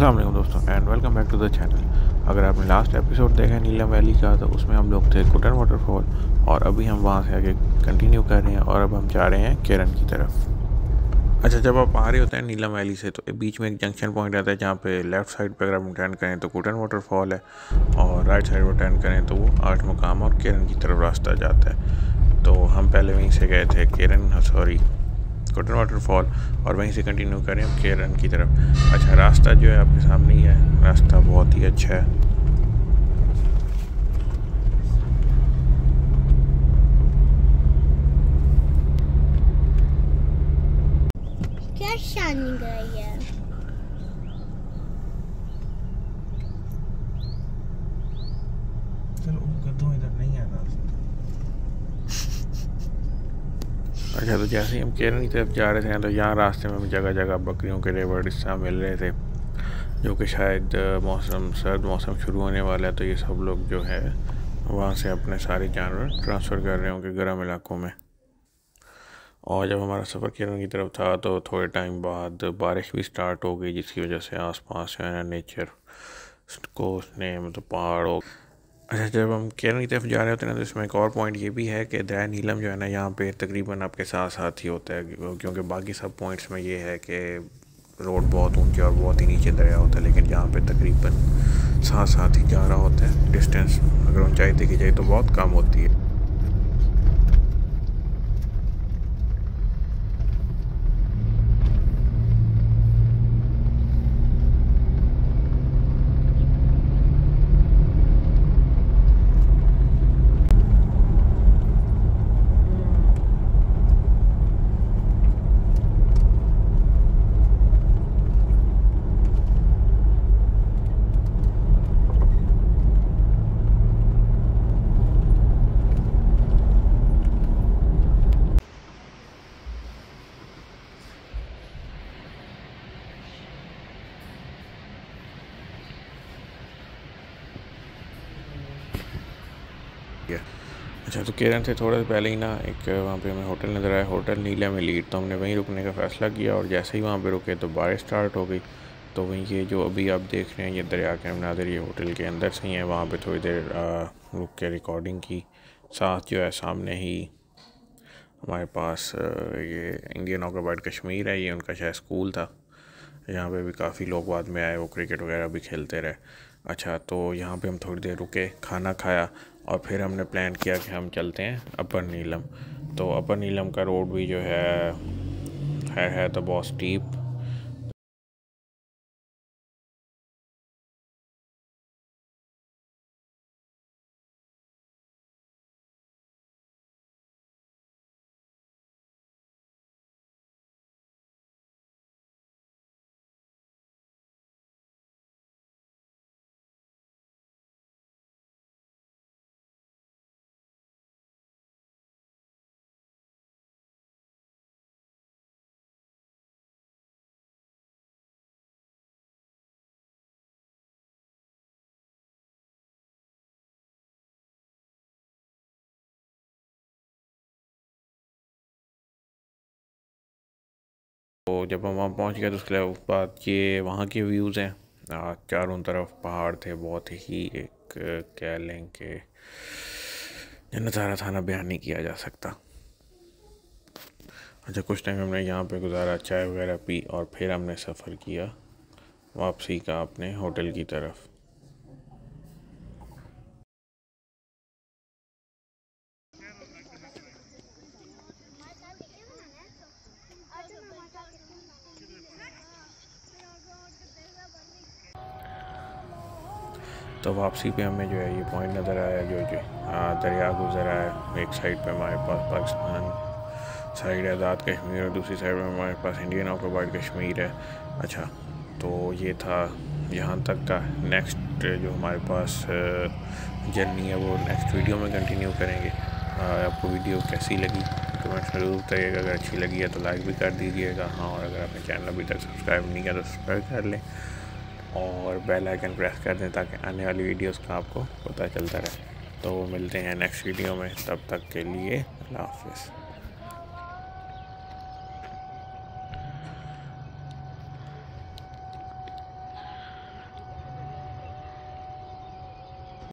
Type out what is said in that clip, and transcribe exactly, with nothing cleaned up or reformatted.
अस्सलाम वालेकुम दोस्तों and welcome back to the channel. अगर आपने लास्ट एपिसोड देखा है नीलम वैली का, तो उसमें हम लोग थे कुटन वाटरफॉल और अभी हम वहाँ से आगे कंटिन्यू कर रहे हैं और अब हम जा रहे हैं केरन की तरफ। अच्छा, जब आप आ रहे होते हैं नीलम वैली से तो बीच में एक जंक्शन पॉइंट आता है जहाँ पे लेफ़्ट साइड पर अगर हम टर्न करें तो कुटन वाटरफॉल है और राइट साइड पर टर्न करें तो वो आठ मुकाम और केरन की तरफ रास्ता जाता है। तो हम पहले वहीं से गए थे केरन सॉरी कुटन वाटरफॉल और वहीं से कंटिन्यू करें हम केरन की तरफ। अच्छा, रास्ता जो है आपके सामने ही है, रास्ता बहुत ही अच्छा है। क्या शाइनिंग है ये? चलो गद्दों इधर नहीं है रास्ता। अच्छा, तो जैसे ही हम केरन की तरफ जा रहे थे तो यहाँ रास्ते में जगह जगह बकरियों के रेवड़ इस तरह मिल रहे थे, जो कि शायद मौसम सर्द मौसम शुरू होने वाला है तो ये सब लोग जो है वहाँ से अपने सारे जानवर ट्रांसफ़र कर रहे होंगे गर्म इलाकों में। और जब हमारा सफ़र केरन की तरफ था तो थोड़े टाइम बाद बारिश भी स्टार्ट हो गई, जिसकी वजह से आसपास जो है ना नेचर को उसने मतलब पहाड़ हो। अच्छा, जब हम केरन की तरफ जा रहे होते हैं ना तो इसमें एक और पॉइंट ये भी है कि दरिया नीलम जो है ना यहाँ पे तकरीबन आपके साथ साथ ही होता है, क्योंकि बाकी सब पॉइंट्स में ये है कि रोड बहुत ऊंचे और बहुत ही नीचे दरिया होता है, लेकिन यहाँ पे तकरीबन साथ साथ ही जा रहा होता है। डिस्टेंस अगर ऊंचाई देखी जाए तो बहुत कम होती है। अच्छा, तो केरन से थोड़ा सा पहले ही ना एक वहाँ पे हमें होटल नज़र आया, होटल नीलम एलीट। तो हमने वहीं रुकने का फ़ैसला किया और जैसे ही वहाँ पे रुके तो बारिश स्टार्ट हो गई। तो वहीं ये जो अभी आप देख रहे हैं ये दरिया के मनाज़र ये होटल के अंदर से ही है। वहाँ पे थोड़ी देर रुक के रिकॉर्डिंग की। साथ जो है सामने ही हमारे पास ये इंडियन ऑक्यूपाइड कश्मीर है, ये उनका शायद स्कूल था। यहाँ पे भी काफ़ी लोग बाद में आए, वो क्रिकेट वगैरह भी खेलते रहे। अच्छा, तो यहाँ पे हम थोड़ी देर रुके, खाना खाया और फिर हमने प्लान किया कि हम चलते हैं अपर नीलम। तो अपर नीलम का रोड भी जो है है, है तो बहुत स्टीप। तो जब हम वहाँ पहुँच गए तो उसके बाद ये वहाँ के व्यूज़ हैं, चारों तरफ पहाड़ थे, बहुत ही एक कह लें कि नज़ारा था ना, बयान नहीं किया जा सकता। अच्छा, कुछ टाइम हमने यहाँ पे गुजारा, चाय वगैरह पी और फिर हमने सफ़र किया वापसी का अपने होटल की तरफ। तो वापसी पे हमें जो है ये पॉइंट नज़र आया, जो जो दरिया गुजरा है। एक साइड पे हमारे पास पाकिस्तान साइड है आज़ाद कश्मीर और दूसरी साइड में हमारे पास इंडियन ऑक्यूपाइड कश्मीर है। अच्छा, तो ये था यहाँ तक का। नेक्स्ट जो हमारे पास जर्नी है वो नेक्स्ट वीडियो में कंटिन्यू करेंगे। आपको वीडियो कैसी लगी कमेंट्स में ज़रूर बताइएगा। अगर अच्छी लगी है तो लाइक भी कर दीजिएगा। हाँ, और अगर आपने चैनल अभी तक सब्सक्राइब नहीं किया तो सब्सक्राइब कर लें और बेल आइकन प्रेस कर दें ताकि आने वाली वीडियोस का आपको पता चलता रहे। तो मिलते हैं नेक्स्ट वीडियो में, तब तक के लिए अल्लाह हाफ़िज़।